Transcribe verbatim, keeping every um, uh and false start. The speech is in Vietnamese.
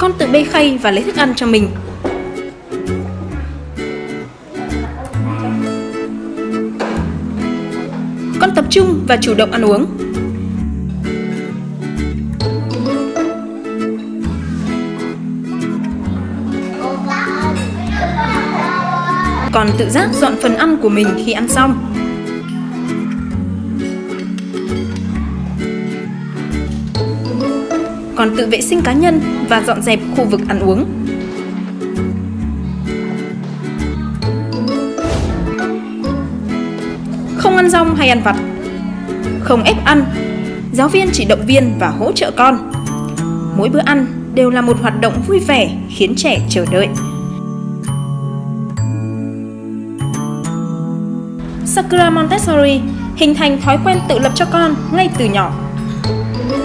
con tự bê khay và lấy thức ăn cho mình. Con tập trung và chủ động ăn uống. Con tự giác dọn phần ăn của mình khi ăn xong. Con tự vệ sinh cá nhân và dọn dẹp khu vực ăn uống. Không ăn rong hay ăn vặt. Không ép ăn. Giáo viên chỉ động viên và hỗ trợ con. Mỗi bữa ăn đều là một hoạt động vui vẻ khiến trẻ chờ đợi. Sakura Montessori hình thành thói quen tự lập cho con ngay từ nhỏ.